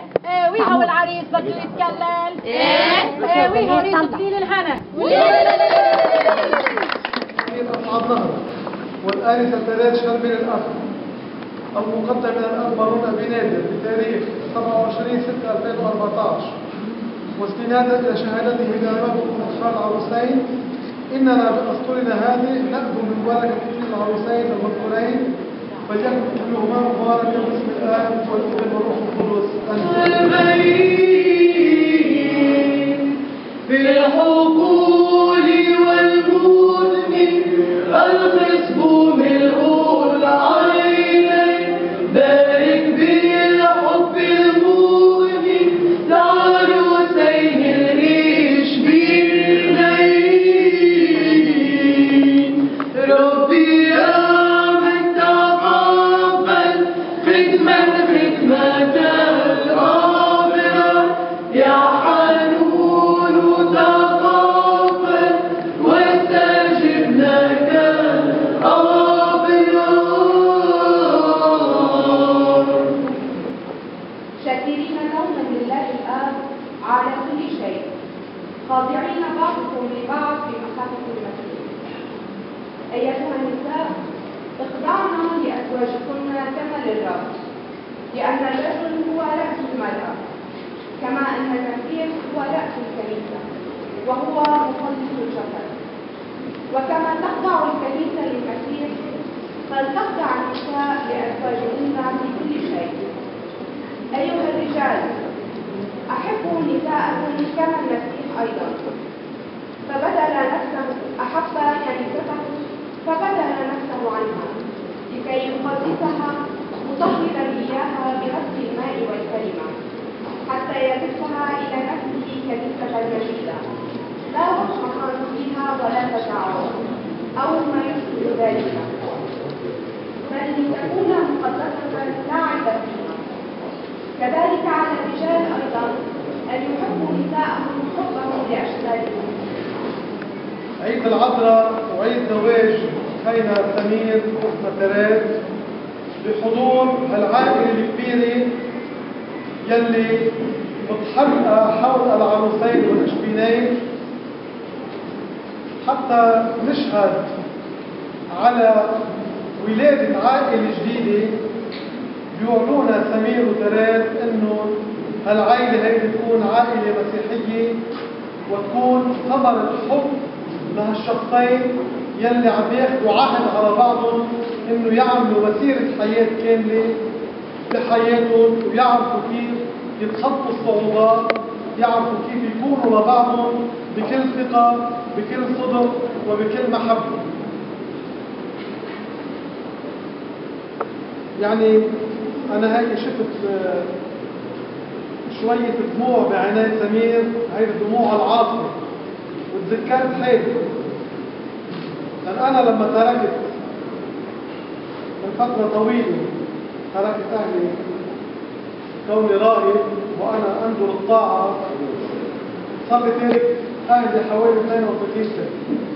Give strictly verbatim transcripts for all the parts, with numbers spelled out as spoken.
ايه ويها والعريس بده يتكلم. ايه ايه ويها ريت تدليل الهنا. أصعد نهر والآنسة ثلاث شهر من الأخ المقدم من الأب مارون أبي نادر بتاريخ سبعة وعشرين ستة ألفين وأربعة عشر واستنادا إلى شهادته لأمام أطفال العروسين إننا بأسطورنا هذه نأخذ من بركة العروسين المذكورين فليكن كلهما مباركا باسم الآب والابن والروح القدس آمين. في الحقول والمؤمن الخصب ملء العينين بارك بالحب المؤمن لعروسين الريش بالليل ربي يا من تقبل خدمة خدمة الآبرة يا حنون تقبل واستجب لك الآبرة. شاكرين دوما لله الآب على كل شيء خاضعين بعضكم لبعض في مخافة المسيح. أيتها النساء اخضعن لأزواجكن كما للرب لأن الرجل هو رأس المرأة كما أن المسيح هو رأس الكنيسة وهو مخلص الجسد. وكما تخضع الكنيسة للمسيح فلتخضع النساء لأزواجهن في كل شيء. أيها الرجال أحبوا نساءكم كما المسيح أيضا فبذل نفسه أحب كنيسته فبذل نفسه عنها لكي يقدسها مطهرا إياها بنفس الماء والكلمة حتى يضيفها إلى نفسه كنيسة جديدة لا وجه فيها ولا تجاعل أو ما يشبه ذلك بل لتكون مقدسة لا عيب فيها. كذلك على الرجال أيضا أن يحبوا نساءهم حبهم لأشبالهم. عيد العذراء وعيد زواج خينا سمير واختنا تراد بحضور هالعائلة الكبيرة يلي متحرقة حول العروسين والأشبينين حتى نشهد على ولادة عائلة جديدة بيوعدونا سمير وتراد انه هالعائلة هي تكون عائلة مسيحية وتكون ثمر الحب لهالشخصين يلي عم ياخذوا عهد على بعضهم انه يعملوا مسيرة حياة كاملة بحياتهم ويعرفوا كيف يتخطوا الصعوبات، يعرفوا كيف يكونوا لبعضهم بكل ثقة بكل صدق وبكل محبة. يعني أنا هيك شفت شوية دموع بعيني سمير، هي دموع العاطفة وتذكرت حياتي. لأن أنا لما تركت من فترة طويلة تركت أهلي كوني راهب وأنا أنظر الطاعة صار لي تارك أهلي حوالي اثنين وثلاثين سنة.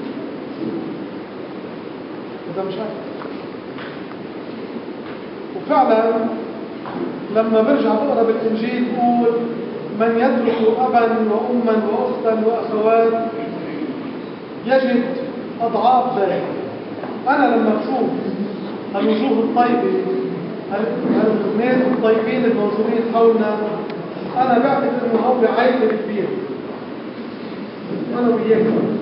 إذا مش أكثر. وفعلا لما برجع بقرا بالانجيل بقول من يترك ابا واما واختا واخوات يجد اضعاف ذلك. انا لما بشوف الوجوه الطيبه الناس الطيبين الموجودين حولنا انا بعتقد انه هو عائله كبيره انا وياكم.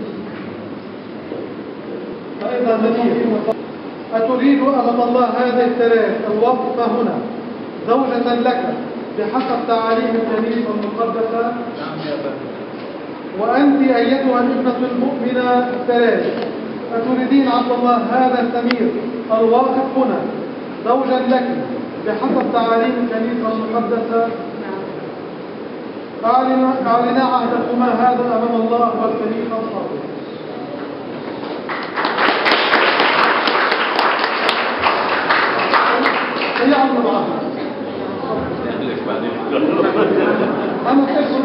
فاذا نتيجه أتريد أمام الله هذه الثلاث الوقفة هنا زوجة لك بحسب تعاليم الكنيسة المقدسة؟ نعم يا أبا. وأنت أيتها الابنة المؤمنة الثلاث أتريدين عبد الله هذا السمير الواقف هنا زوجا لك بحسب تعاليم الكنيسة المقدسة؟ نعم. أعلنا عهدكما هذا أمام الله والكنيسة الصادقة. يعمل معها أنا أتكلم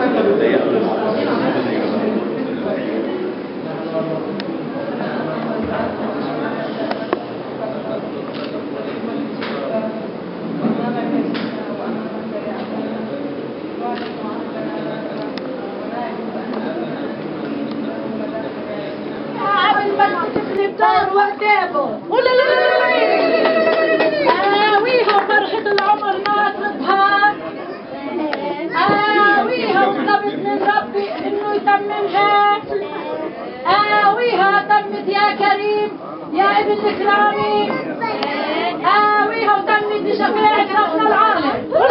أنت عتابه آويها فرحة العمر ما تربها آويها وطلبت من ربي إنه يتممها آويها تمت يا كريم يا ابن الكرامي آويها وتمت بشفاعة ربنا العالم